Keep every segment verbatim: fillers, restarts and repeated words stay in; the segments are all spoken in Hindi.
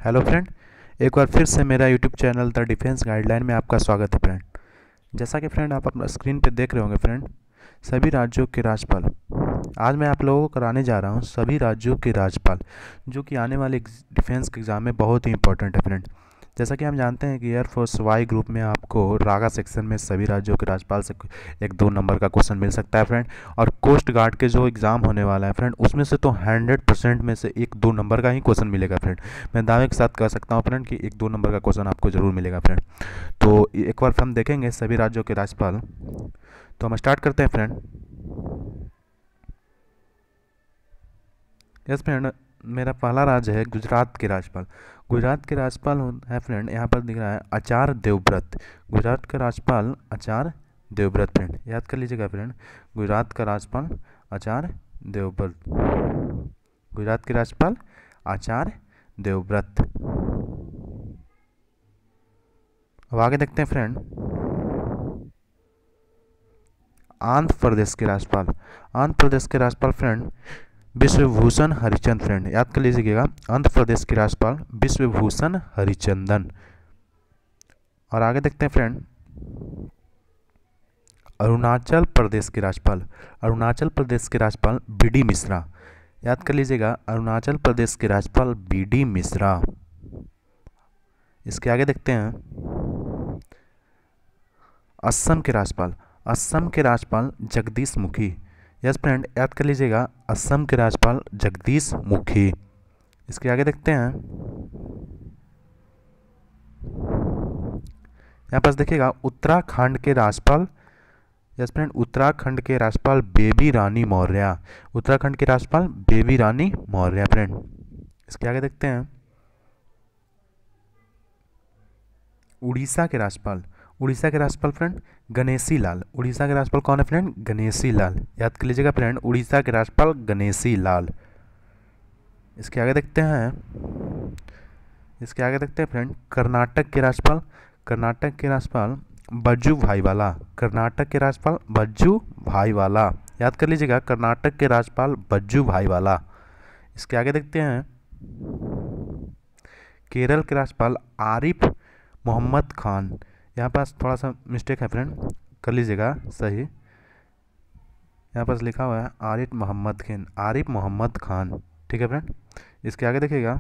हेलो फ्रेंड, एक बार फिर से मेरा YouTube channel the defence guideline में आपका स्वागत है फ्रेंड। जैसा कि फ्रेंड आप अपना स्क्रीन पे देख रहे होंगे फ्रेंड, सभी राज्यों के राज्यपाल। आज मैं आप लोगों को कराने जा रहा हूँ सभी राज्यों के राज्यपाल, जो कि आने वाले डिफेंस के एग्ज़ाम में बहुत ही इंपॉर्टेंट है फ्रेंड। जैसा कि हम जानते हैं कि एयरफोर्स वाई ग्रुप में आपको रागा सेक्शन में सभी राज्यों के राज्यपाल से एक दो नंबर का क्वेश्चन मिल सकता है फ्रेंड। और कोस्ट गार्ड के जो एग्ज़ाम होने वाला है फ्रेंड, उसमें से तो हंड्रेड परसेंट में से एक दो नंबर का ही क्वेश्चन मिलेगा फ्रेंड। मैं दावे के साथ कह सकता हूँ फ्रेंड कि एक दो नंबर का क्वेश्चन आपको ज़रूर मिलेगा फ्रेंड। तो एक बार हम देखेंगे सभी राज्यों के राज्यपाल। तो हम स्टार्ट करते हैं फ्रेंड। यस फ्रेंड, मेरा पहला राज्य है गुजरात के राज्यपाल। गुजरात के राज्यपाल है फ्रेंड, यहाँ पर दिख रहा है आचार्य देवव्रत। गुजरात का राज्यपाल आचार्य देवव्रत फ्रेंड, याद कर लीजिएगा फ्रेंड। गुजरात का राज्यपाल आचार्य देवव्रत। गुजरात के राज्यपाल आचार्य देवव्रत। अब आगे देखते हैं फ्रेंड, आंध्र प्रदेश के राज्यपाल। आंध्र प्रदेश के राज्यपाल फ्रेंड विश्वभूषण हरिचंद फ्रेंड, याद कर लीजिएगा। आंध्र प्रदेश के राज्यपाल विश्वभूषण हरिचंदन। और आगे देखते हैं फ्रेंड, अरुणाचल प्रदेश के राज्यपाल। अरुणाचल प्रदेश के राज्यपाल बी डी मिश्रा, याद कर लीजिएगा। अरुणाचल प्रदेश के राज्यपाल बी डी मिश्रा। इसके आगे देखते हैं असम के राज्यपाल। असम के राज्यपाल जगदीश मुखी। यस फ्रेंड, याद कर लीजिएगा, असम के राज्यपाल जगदीश मुखी। इसके आगे देखते हैं, यहाँ पास देखिएगा उत्तराखंड के राज्यपाल। यस फ्रेंड, उत्तराखंड के राज्यपाल बेबी रानी मौर्य। उत्तराखंड के राज्यपाल बेबी रानी मौर्य फ्रेंड। इसके आगे देखते हैं उड़ीसा के राज्यपाल। उड़ीसा के राज्यपाल फ्रेंड गणेशी लाल। उड़ीसा के राज्यपाल कौन है फ्रेंड? गणेशी लाल, याद कर लीजिएगा फ्रेंड। उड़ीसा के राज्यपाल गणेशी लाल। इसके आगे देखते हैं इसके आगे देखते हैं फ्रेंड कर्नाटक के राज्यपाल। कर्नाटक के राज्यपाल बज्जू भाईवाला। कर्नाटक के राज्यपाल बज्जू भाईवाला, याद कर लीजिएगा। कर्नाटक के राज्यपाल बज्जू भाईवाला। इसके आगे देखते हैं केरल के राज्यपाल आरिफ मोहम्मद खान। यहाँ पास थोड़ा सा मिस्टेक है फ्रेंड, कर लीजिएगा सही। यहाँ पास लिखा हुआ है आरिफ मोहम्मद खान, आरिफ मोहम्मद खान, ठीक है फ्रेंड। इसके आगे देखिएगा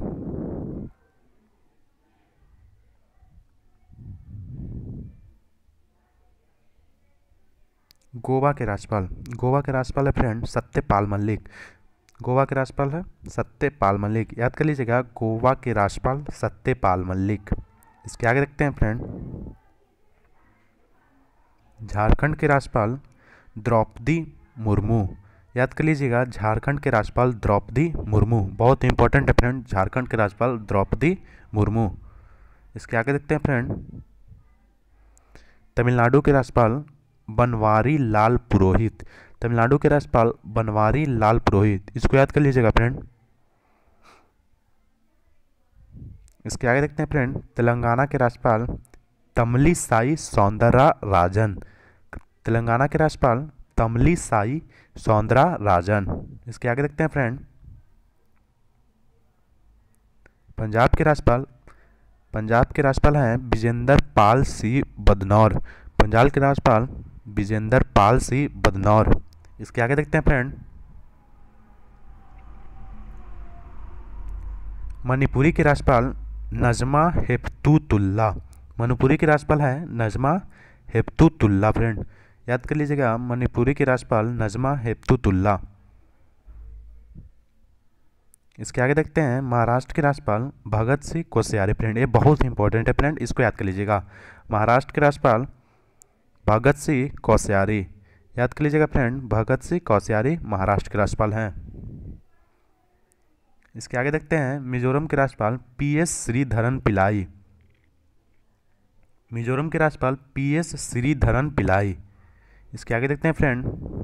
गोवा के राज्यपाल। गोवा के राज्यपाल है फ्रेंड सत्यपाल मलिक। गोवा के राज्यपाल है सत्यपाल मलिक, याद कर लीजिएगा। गोवा के राज्यपाल सत्यपाल मलिक। इसके आगे देखते हैं फ्रेंड झारखंड के राज्यपाल द्रौपदी मुर्मू। याद कर लीजिएगा, झारखंड के राज्यपाल द्रौपदी मुर्मू, बहुत इंपॉर्टेंट है फ्रेंड। झारखंड के राज्यपाल द्रौपदी मुर्मू। इसके आगे देखते हैं फ्रेंड तमिलनाडु के राज्यपाल बनवारी लाल पुरोहित। तमिलनाडु के राज्यपाल बनवारी लाल पुरोहित, इसको याद कर लीजिएगा फ्रेंड। इसके आगे देखते हैं फ्रेंड तेलंगाना के राज्यपाल तमिलिसाई सौंदरराजन। तेलंगाना के राज्यपाल तमिलिसाई सौंदरराजन। इसके आगे देखते हैं फ्रेंड पंजाब के राज्यपाल पंजाब के राज्यपाल हैं विजेंद्र पाल सिंह बदनौर। पंजाब के राज्यपाल विजेंद्र पाल सिंह बदनौर। इसके आगे देखते हैं फ्रेंड मणिपुरी के राज्यपाल नजमा हेपतुल्ला। मणिपुरी के राज्यपाल है नजमा हेपतुल्ला फ्रेंड, याद कर लीजिएगा। मणिपुरी के राज्यपाल नजमा हेपतुल्ला। इसके आगे देखते हैं महाराष्ट्र के राज्यपाल भगत सिंह कोश्यारी फ्रेंड, ये बहुत इंपॉर्टेंट है फ्रेंड, इसको याद कर लीजिएगा। महाराष्ट्र के राज्यपाल भगत सिंह कोश्यारी, याद कर लीजिएगा फ्रेंड। भगत सिंह कोश्यारी महाराष्ट्र के राज्यपाल हैं। इसके आगे देखते हैं मिजोरम के राज्यपाल पी एस श्रीधरन पिल्लाई। मिजोरम के राज्यपाल पी एस श्रीधरन पिल्लाई। इसके आगे देखते हैं फ्रेंड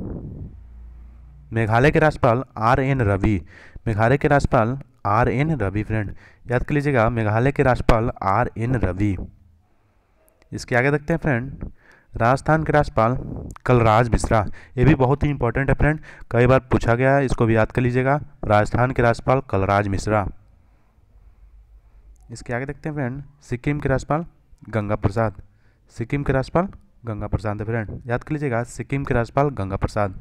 मेघालय के राज्यपाल आर एन रवि। मेघालय के राज्यपाल आर एन रवि फ्रेंड, याद कर लीजिएगा। मेघालय के राज्यपाल आर एन रवि। इसके आगे देखते हैं फ्रेंड राजस्थान के राज्यपाल कलराज मिश्रा, ये भी बहुत ही इंपॉर्टेंट है फ्रेंड, कई बार पूछा गया है, इसको भी याद कर लीजिएगा। राजस्थान के राज्यपाल कलराज मिश्रा। इसके आगे देखते हैं फ्रेंड, सिक्किम के राज्यपाल गंगा प्रसाद। सिक्किम के राज्यपाल गंगा प्रसाद है फ्रेंड, याद कर लीजिएगा, सिक्किम के राज्यपाल गंगा प्रसाद।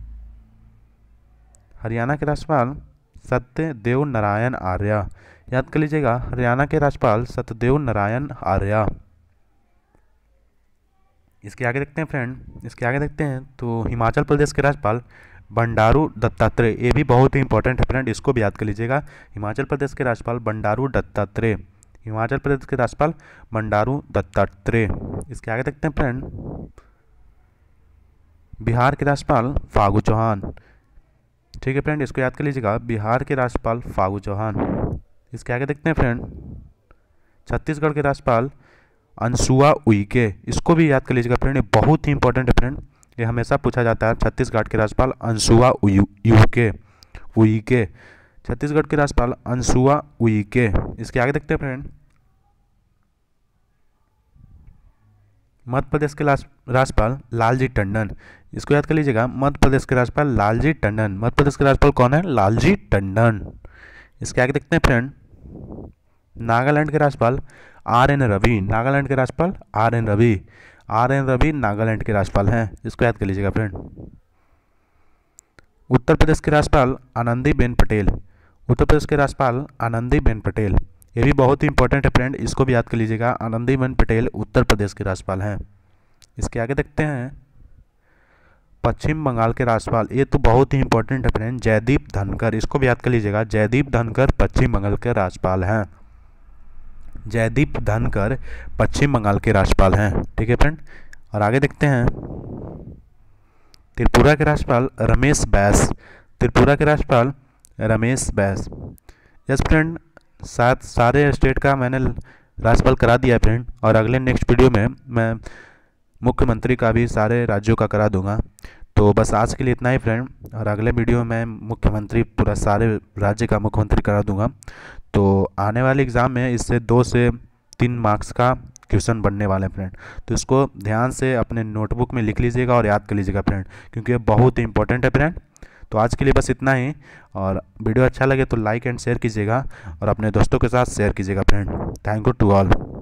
हरियाणा के राज्यपाल सत्यदेव नारायण आर्य, याद कर लीजिएगा, हरियाणा के राज्यपाल सत्यदेव नारायण आर्य। इसके आगे देखते हैं फ्रेंड, इसके आगे देखते हैं तो हिमाचल प्रदेश के राज्यपाल बंडारू दत्तात्रेय, ये भी बहुत ही इंपॉर्टेंट है फ्रेंड, इसको भी याद कर लीजिएगा। हिमाचल प्रदेश के राज्यपाल बंडारू दत्तात्रेय, हिमाचल प्रदेश के राज्यपाल बंडारू दत्तात्रेय। इसके आगे देखते हैं फ्रेंड, बिहार के राज्यपाल फागू चौहान। ठीक है फ्रेंड, इसको याद कर लीजिएगा, बिहार के राज्यपाल फागू चौहान। इसके आगे देखते हैं फ्रेंड, छत्तीसगढ़ के राज्यपाल अंशुआ उइके, इसको भी याद कर लीजिएगा फ्रेंड, ये बहुत ही इंपॉर्टेंट है फ्रेंड, ये हमेशा पूछा जाता है। छत्तीसगढ़ के राज्यपाल अंशुआ उइके, उइके, छत्तीसगढ़ के राज्यपाल अंशुआ उइके। इसके आगे देखते हैं फ्रेंड, मध्य प्रदेश के राज्यपाल लालजी टंडन, इसको याद कर लीजिएगा, मध्य प्रदेश के राज्यपाल लालजी टंडन। मध्य प्रदेश के राज्यपाल कौन है? लालजी टंडन। इसके आगे देखते हैं फ्रेंड, नागालैंड के राज्यपाल आर एन रवि, नागालैंड के राज्यपाल R N Ravi, R N Ravi Nagaland के राज्यपाल हैं, इसको याद कर लीजिएगा फ्रेंड। उत्तर प्रदेश के राज्यपाल आनंदीबेन पटेल, उत्तर प्रदेश के राज्यपाल आनंदीबेन पटेल, ये भी बहुत ही इंपॉर्टेंट है फ्रेंड, इसको भी याद कर लीजिएगा, आनंदीबेन पटेल उत्तर प्रदेश के राज्यपाल हैं। इसके आगे देखते हैं, पश्चिम बंगाल के राज्यपाल, ये तो बहुत ही इंपॉर्टेंट है फ्रेंड, जयदीप धनखड़, इसको भी याद कर लीजिएगा, जयदीप धनखड़ पश्चिम बंगाल के राज्यपाल हैं, जयदीप धनखड़ पश्चिम बंगाल के राज्यपाल हैं। ठीक है फ्रेंड, और आगे देखते हैं, त्रिपुरा के राज्यपाल रमेश बैस, त्रिपुरा के राज्यपाल रमेश बैस। यस फ्रेंड, सात सारे स्टेट का मैंने राज्यपाल करा दिया है फ्रेंड, और अगले नेक्स्ट वीडियो में मैं मुख्यमंत्री का भी सारे राज्यों का करा दूंगा। तो बस आज के लिए इतना ही फ्रेंड, और अगले वीडियो में मुख्यमंत्री पूरा सारे राज्य का मुख्यमंत्री करा दूंगा। तो आने वाले एग्ज़ाम में इससे दो से तीन मार्क्स का क्वेश्चन बनने वाले हैं फ्रेंड, तो इसको ध्यान से अपने नोटबुक में लिख लीजिएगा और याद कर लीजिएगा फ्रेंड, क्योंकि ये बहुत ही इंपॉर्टेंट है फ्रेंड। तो आज के लिए बस इतना ही, और वीडियो अच्छा लगे तो लाइक एंड शेयर कीजिएगा और अपने दोस्तों के साथ शेयर कीजिएगा friend. Thank you to all.